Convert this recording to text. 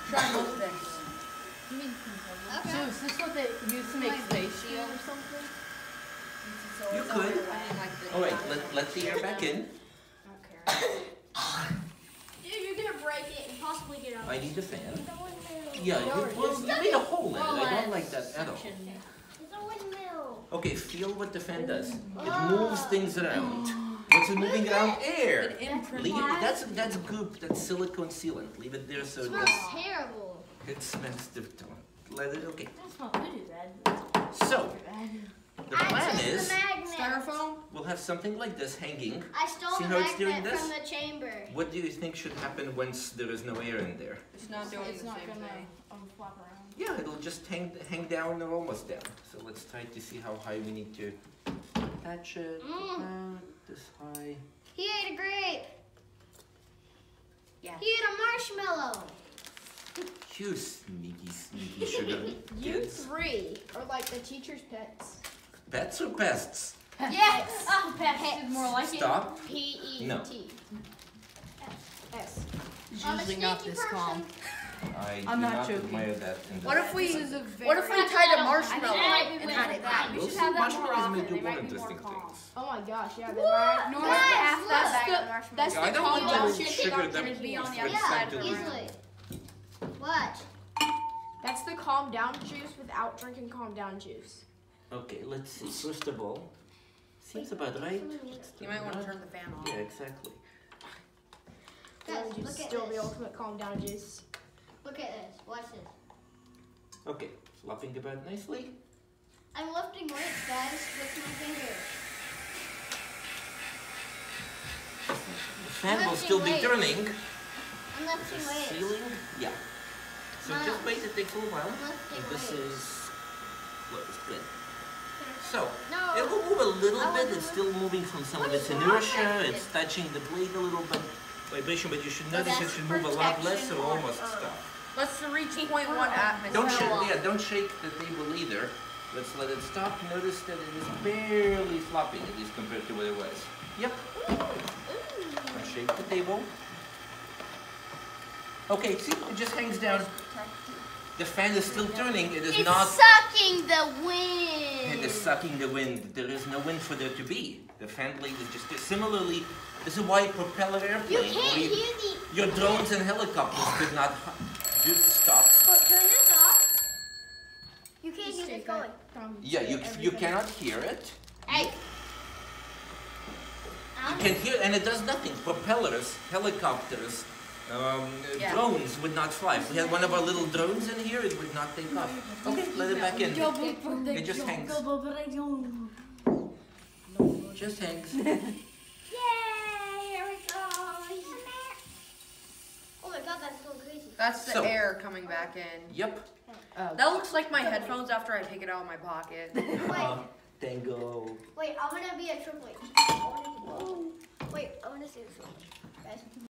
Try most things. Okay. So is this what they use to make space shield or something? You could. Oh wait, let the air back in. Dude, you're gonna break it and possibly get out. I need the fan. Yeah, you made a hole in it. I don't like that at all. It's a windmill. Okay, feel what the fan does. It moves things around. What's it moving around? Air. Leave it. That's goop. That's silicone sealant. Leave it there so It it smells does. terrible. It smells different. Let it. Okay. That's not pretty bad. So the plan is Styrofoam? we'll have something like this hanging. I stole See the how it's doing magnet this? from the chamber. What do you think should happen once there is no air in there? It's not doing It's the not same gonna thing. flop around. Yeah, it'll just hang down or almost down. So let's try to see how high we need to attach it. About this high. He ate a grape. Yeah. He ate a marshmallow. You sneaky sugar You kids. three are like the teacher's pets. Pets or pests? Yes. Pets is more like Stop. P-E-T. No. S. It's I'm a usually not sneaky this calm. person. I I'm do not not joking. admire that. In What that if we person. tied a marshmallow I and had it back? We'll see. Marshmallows may do more interesting things. Oh my gosh, yeah, they might. No, That's guys, the- look. That's Yeah, I the don't want calm to down trigger shit them. gonna be on the for other it side to of the do. room. Easily. Watch. That's the calm down juice without drinking calm down juice. Okay, let's see. First of all, seems about right. You might want to turn the fan on. Yeah, exactly. Guys, Orange look is at still the this. ultimate calm down juice. Look at this. Watch this. Okay, flopping about nicely. I'm lifting weights, guys, with my fingers. The fan will still be weights. turning. I'm lifting The weights. ceiling, yeah. So Wow. just wait, it takes a little while. I'm lifting And this weights. is close, good. So, No. it will move a little I bit. wasn't It's still moving from some of What its is wrong inertia. with It's it? touching the blade a little bit. Vibration, but you should notice it that's should move a lot less protection or on almost Earth. stop. Let's reach 0.1 atmosphere. Don't shake the table either. Let's let it stop. Notice that it is barely flopping, at least compared to what it was. Yep. Now shake the table. Okay, see, it just hangs down. The fan is still turning. It is It's not. sucking the wind. It is sucking the wind. There is no wind for there to be. The fan blade is just similarly. This is why propeller You airplanes, can't hear the. your drones and helicopters could not stop. But turn this off. You can't hear this going. Yeah, you cannot hear it. Hey. You can hear, and it does nothing. Propellers, helicopters, Yeah. drones would not fly. If we had one of our little drones in here, it would not take off. Okay, let it back in. It just hangs. Just hangs. Yay! Here we go. Oh my god, that's so crazy. That's the So- air coming back in. Yep. That looks like my headphones after I take it out of my pocket. Tango. Wait, I'm gonna be a triple H. Wait, I wanna see this one. Guys.